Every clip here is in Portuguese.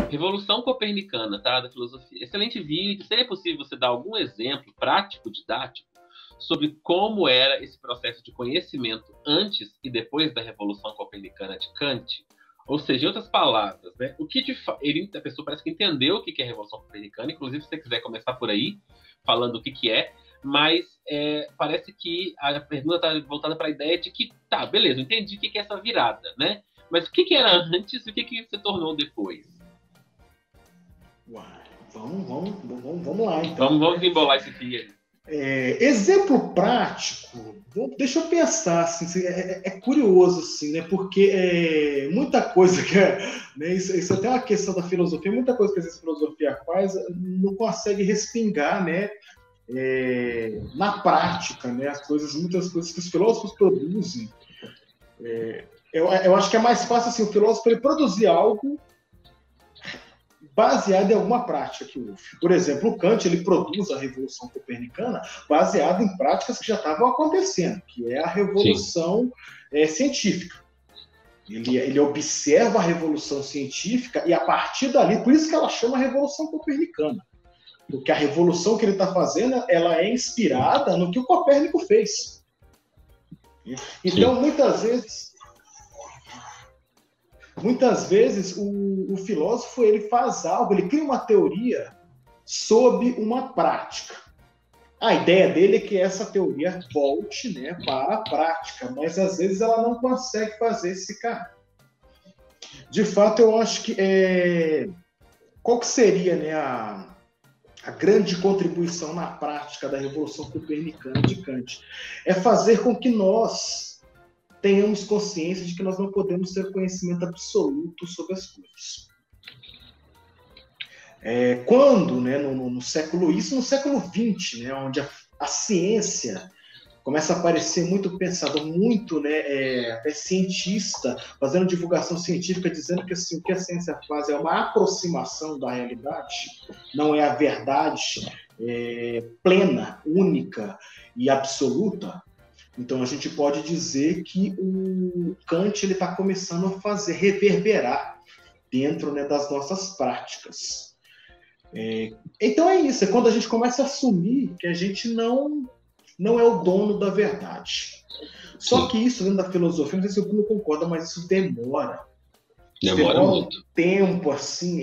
Revolução Copernicana, tá? Da filosofia. Excelente vídeo. Seria possível você dar algum exemplo prático, didático, sobre como era esse processo de conhecimento antes e depois da Revolução Copernicana de Kant? Ou seja, em outras palavras, né? O que a pessoa parece que entendeu o que é a Revolução Copernicana, inclusive se você quiser começar por aí, falando o que é, mas parece que a pergunta está voltada para a ideia de que, tá, beleza, eu entendi o que é essa virada, né? Mas o que era antes e o que se tornou depois? Uai, vamos lá, então. Vamos embolar esse fio. Exemplo prático, deixa eu pensar, assim, é curioso, assim, né? Porque muita coisa que né, isso é até uma questão da filosofia, muita coisa que às vezes a filosofia faz não consegue respingar, né? Na prática, né? Muitas coisas que os filósofos produzem. Eu acho que é mais fácil assim, o filósofo ele produzir algo baseado em alguma prática que houve. Por exemplo, o Kant ele produz a Revolução Copernicana baseado em práticas que já estavam acontecendo, que é a Revolução científica. Ele observa a Revolução científica e a partir dali, por isso que ela chama Revolução Copernicana. Porque a revolução que ele está fazendo, ela é inspirada no que o Copérnico fez. Então, muitas vezes o filósofo ele faz algo, ele cria uma teoria sob uma prática. A ideia dele é que essa teoria volte, né, para a prática, mas às vezes ela não consegue fazer esse caminho. De fato, eu acho que qual que seria, né, a grande contribuição na prática da Revolução Copernicana de Kant? É fazer com que nós tenhamos consciência de que nós não podemos ter conhecimento absoluto sobre as coisas. Quando, né, no século XX, né, onde a ciência começa a aparecer muito pensador, muito, né, até cientista, fazendo divulgação científica, dizendo que assim, o que a ciência faz é uma aproximação da realidade, não é a verdade plena, única e absoluta. Então a gente pode dizer que o Kant está começando a reverberar dentro, né, das nossas práticas. Então é isso, é quando a gente começa a assumir que a gente não é o dono da verdade. Só que isso dentro da filosofia, não sei se o Bruno concorda, mas isso demora. Demora muito. Um tempo, assim,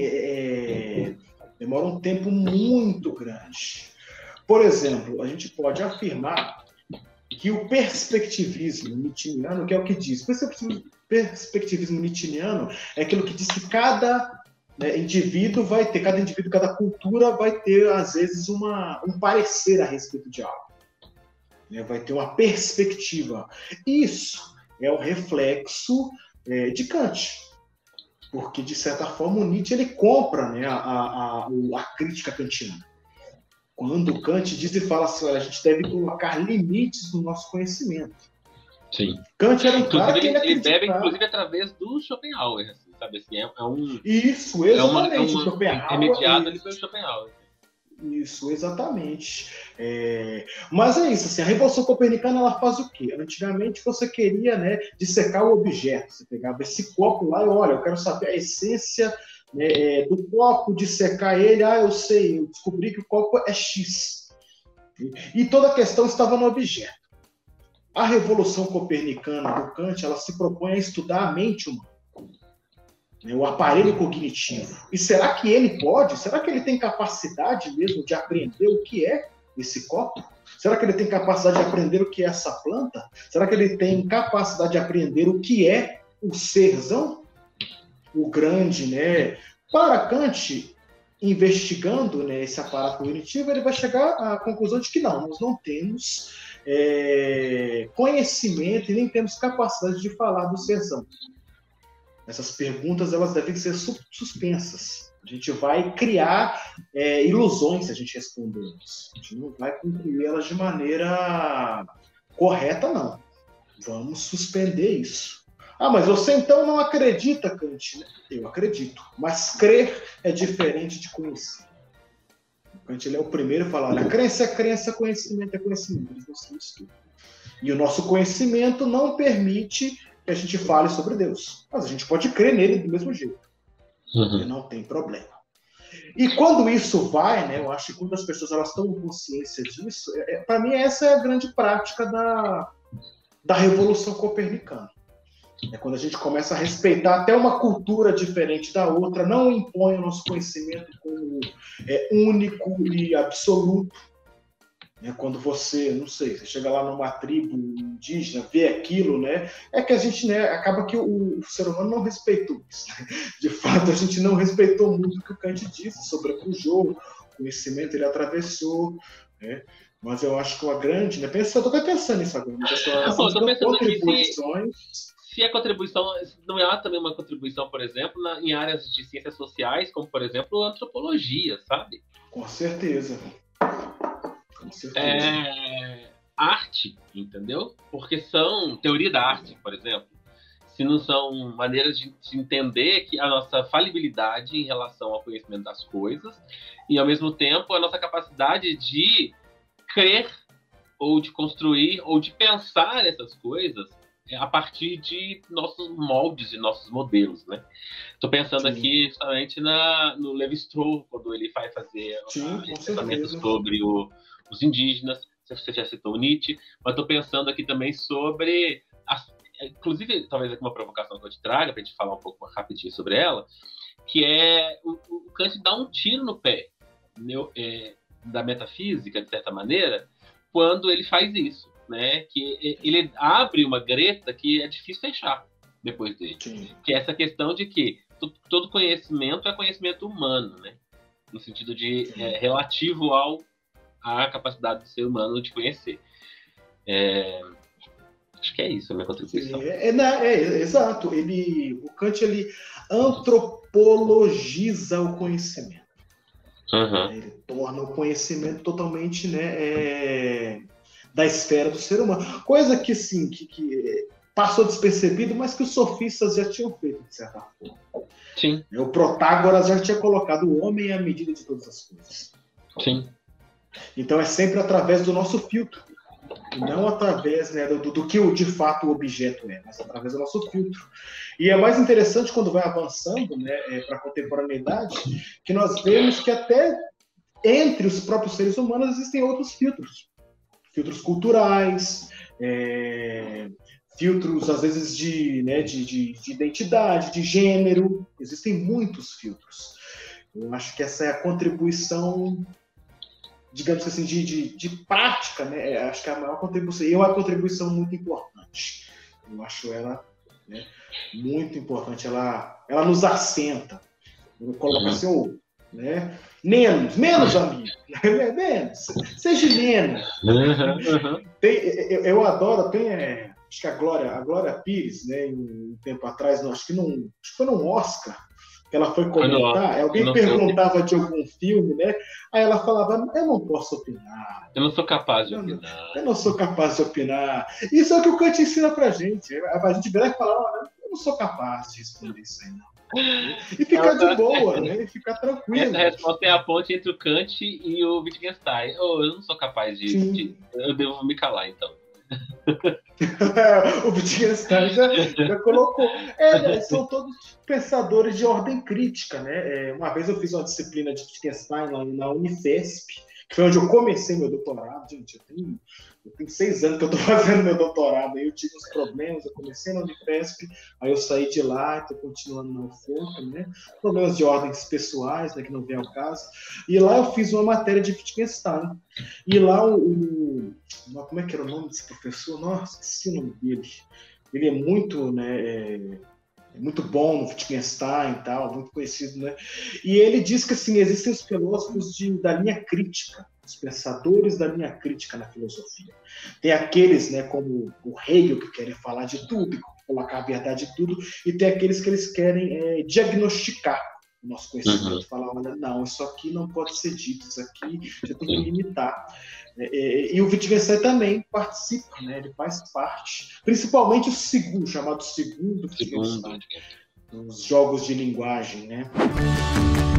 demora um tempo muito grande. Por exemplo, a gente pode afirmar que o perspectivismo nietzscheano, que é o que diz, perspectivismo nietzscheano é aquilo que diz que cada indivíduo, cada cultura vai ter, às vezes, um parecer a respeito de algo. Vai ter uma perspectiva. Isso é o reflexo de Kant. Porque, de certa forma, o Nietzsche ele compra, né, a crítica kantiana. Quando Kant diz e fala assim, olha, a gente deve colocar limites no nosso conhecimento. Sim. Kant era um cara que ele bebe, inclusive, através do Schopenhauer. Assim, sabe? Assim, Isso, exatamente. Intermediado ali pelo Schopenhauer. Isso, exatamente. Mas é isso, assim, a Revolução Copernicana ela faz o quê? Antigamente você queria, né, dissecar o objeto. Você pegava esse copo lá e olha, eu quero saber a essência, né, do copo, dissecar ele. Eu sei, eu descobri que o copo é X. E toda a questão estava no objeto. A Revolução Copernicana do Kant, ela se propõe a estudar a mente humana. O aparelho cognitivo. E será que ele pode? Será que ele tem capacidade mesmo de aprender o que é esse copo? Será que ele tem capacidade de aprender o que é essa planta? Será que ele tem capacidade de aprender o que é o serzão? O grande, né? Para Kant, investigando, né, esse aparato cognitivo, ele vai chegar à conclusão de que não, nós não temos conhecimento e nem temos capacidade de falar do serzão. Essas perguntas elas devem ser suspensas. A gente vai criar ilusões se a gente responder isso. A gente não vai concluir elas de maneira correta, não. Vamos suspender isso. Mas você então não acredita, Kant? Eu acredito. Mas crer é diferente de conhecer. Kant ele é o primeiro a falar, olha, crença é crença, conhecimento é conhecimento. Eles não se misturam. E o nosso conhecimento não permite que a gente fale sobre Deus. Mas a gente pode crer nele do mesmo jeito. Não tem problema. E quando isso vai, né, eu acho que quando as pessoas elas tomam consciência disso, para mim essa é a grande prática da Revolução Copernicana. É quando a gente começa a respeitar até uma cultura diferente da outra, não impõe o nosso conhecimento como único e absoluto. É quando você, não sei, você chega lá numa tribo indígena, vê aquilo, né? É que a gente, né, acaba que o ser humano não respeitou isso. Né? De fato, a gente não respeitou muito o que o Kant disse, sobrepujou, o conhecimento ele atravessou, né? Mas eu acho que uma grande, né? Eu estou até pensando nisso agora, mas estou pensando contribuições. Se a contribuição não há também uma contribuição, por exemplo, em áreas de ciências sociais, como por exemplo antropologia, sabe? Com certeza. Arte, entendeu? Porque são teoria da arte, por exemplo. Se não são maneiras de entender que a nossa falibilidade em relação ao conhecimento das coisas e, ao mesmo tempo, a nossa capacidade de crer ou de construir ou de pensar essas coisas a partir de nossos moldes e nossos modelos, né? Estou pensando aqui justamente no Levi-Strauss, quando ele vai fazer pensamentos sobre os indígenas. Você já citou o Nietzsche, mas estou pensando aqui também sobre, inclusive, talvez aqui uma provocação que eu te traga, para a gente falar um pouco rapidinho sobre ela, que é o Kant dá um tiro no pé da metafísica, de certa maneira, quando ele faz isso, né? Que ele abre uma greta que é difícil fechar depois dele. Sim. Que é essa questão de que todo conhecimento é conhecimento humano, né? No sentido de relativo à capacidade do ser humano de conhecer. Acho que é isso a minha contribuição. Exato. O Kant ele antropologiza o conhecimento. Ele torna o conhecimento totalmente, né, da esfera do ser humano. Coisa que, sim, que passou despercebido, mas que os sofistas já tinham feito, de certa forma. Sim. O Protágoras já tinha colocado o homem à medida de todas as coisas. Sim. Então é sempre através do nosso filtro. E não através, né, do que de fato o objeto é, mas através do nosso filtro. E é mais interessante quando vai avançando, né, para a contemporaneidade, que nós vemos que até entre os próprios seres humanos existem outros filtros. Filtros culturais, filtros, às vezes, de identidade, de gênero. Existem muitos filtros. Eu acho que essa é a contribuição, digamos assim, de prática, né? Acho que é a maior contribuição. E é uma contribuição muito importante. Eu acho ela, né, muito importante. Ela nos assenta. Eu coloco assim, né? Menos amigo. Menos. Seja menos. Eu adoro, acho que a Glória Pires, né, um tempo atrás, acho que foi num Oscar, que ela foi comentar, alguém perguntava de algum filme, né? Aí ela falava, eu não posso opinar. Eu não sou capaz de opinar. Eu não sou capaz de opinar. Isso é o que o Kant ensina pra gente. A gente virar e falar, eu não sou capaz de responder isso aí, não. E ficar de boa, né? E ficar tranquilo. Essa resposta é a ponte entre o Kant e o Wittgenstein. Eu não sou capaz eu devo me calar, então. O Wittgenstein já colocou. São todos pensadores de ordem crítica, né? Uma vez eu fiz uma disciplina de Wittgenstein na Unifesp, que foi onde eu comecei meu doutorado. Gente, eu tenho 6 anos que eu estou fazendo meu doutorado. Aí eu tive uns problemas, eu comecei na Unifesp, aí eu saí de lá, estou continuando na UFOP, né? Problemas de ordens pessoais, né, que não vem ao caso. E lá eu fiz uma matéria de Wittgenstein. E lá como é que era o nome desse professor? Nossa, esqueci o nome dele. Ele é muito, né, muito bom no Wittgenstein e tal, muito conhecido, né? E ele diz que, assim, existem os filósofos da linha crítica, os pensadores da linha crítica na filosofia. Tem aqueles, né, como o Hegel, que querem falar de tudo, e colocar a verdade de tudo, e tem aqueles que eles querem diagnosticar o nosso conhecimento, falar, olha, não, isso aqui não pode ser dito, isso aqui você tem que limitar. E o Wittgenstein também participa, né? Ele faz parte, principalmente o chamado segundo Wittgenstein, os jogos de linguagem, né?